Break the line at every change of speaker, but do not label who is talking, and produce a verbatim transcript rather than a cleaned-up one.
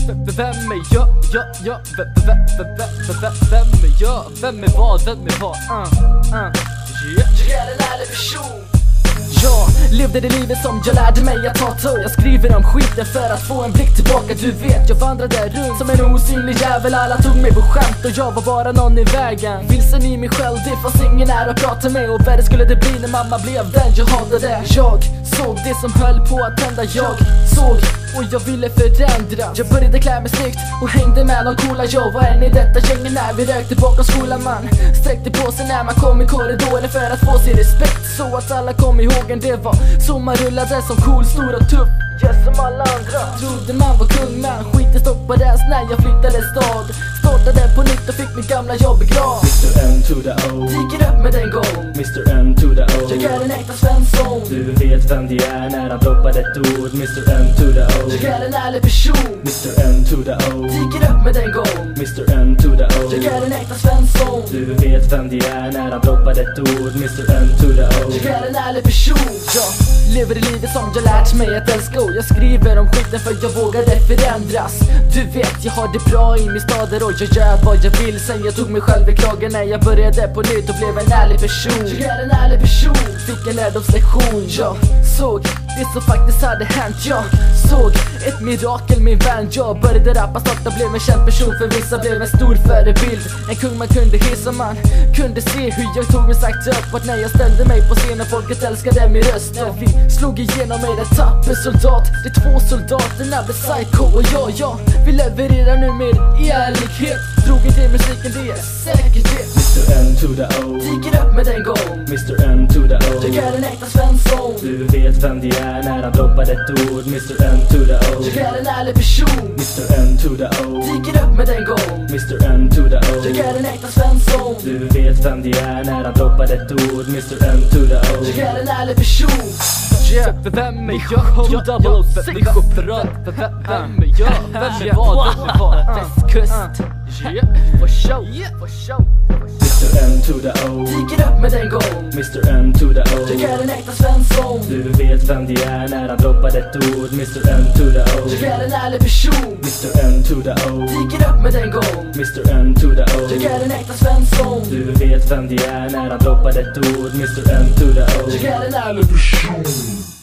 Vem är jag? Ja, ja, vem, vem, vem, vem, vem, vem är jag? Vem är vad? Vem är vad? Uh, uh, yeah.
Jag är en ärlig person.
Jag levde det livet som jag lärde mig att ta tur. Jag skriver om skiten för att få en blick tillbaka. Du vet, jag vandrade runt som en osynlig jävel. Alla tog mig på skämt och jag var bara någon i vägen. Vilsen i mig själv, det fanns ingen här att prata med. Och värre skulle det bli när mamma blev den jag hatade. Jag såg det som höll på att hända. Jag såg och jag ville förändra. Jag började klä mig snyggt och hängde med någon coola. Jag var en i detta gängen när vi rökte bakom skolan. Man sträckte på sig när man kom i korridoren för att få sin respekt, så att alla kom ihåg en. Det var så man rullade som cool, stor och tuff, yes, som alla andra. Trodde man var kung, men skiten stoppades när jag flyttade stad. Startade på nytt och fick mitt gamla jobb i grav.
mister M to the O,
dyker upp med en gång.
mister M to the O,
jag är en äkta Svensson.
du vet vem det är när han droppar ett ord. mister M to the O,
jag är en ärlig person.
mister M to the O,
dyker upp med en gång.
mister M to the O,
jag är en äkta Svensson.
du vet vem det är när han droppar ett ord. mister M to the O,
jag är en ärlig person. Jag lever det livet som jag lärt mig att älska. Och jag skriver om skiten för jag vågade förändras. Du vet, jag har det bra i min stader och jag gör vad jag vill. Sen jag tog mig själv i kragen när jag började på nytt och blev en ärlig person. Jag är en ärlig person, fick en lärdomslektion. Jag såg det som faktiskt hade hänt. Jag såg ett mirakel, min vän. Jag började rappa snart och blev en känd person. För vissa blev en stor förebild, en kung man kunde hissa. Man kunde se hur jag tog mig sakta uppåt när jag ställde mig på scen och folket älskade min röst. Ja, vi slog igenom med en tapper soldat. De två soldaterna blev psycho och jag, ja, vi levererar nu med ärlighet. Drogen till musiken, det är säkerhet.
mister M to the O,
dyker upp med en gång.
mister M to the O,
jag är en äkta Svensson.
du vet vem det är när han droppar ett ord. mister M to the O,
jag är en ärlig person.
mister M to the O,
dyker upp med en gång.
mister M to the O,
jag är en äkta Svensson.
du vet vem det är när han droppar ett ord. mister M to the O,
jag är en ärlig person.
Yeah, vem är jag? Jag double O six. Vem är jag? Vem är vad? Vem är vad? Västkust. Yeah, for show. For show.
mister M to the O,
dyker upp med en gång.
mister M to the O,
jag är en äkta Svensson.
du vet vem det är när han droppar ett ord. mister M to the O,
jag är en ärlig person.
mister M to the O,
dyker upp med en gång.
mister M to the O,
jag är en äkta Svensson.
du vet vem det är när han droppar ett ord. mister M to the O,
jag är en ärlig person.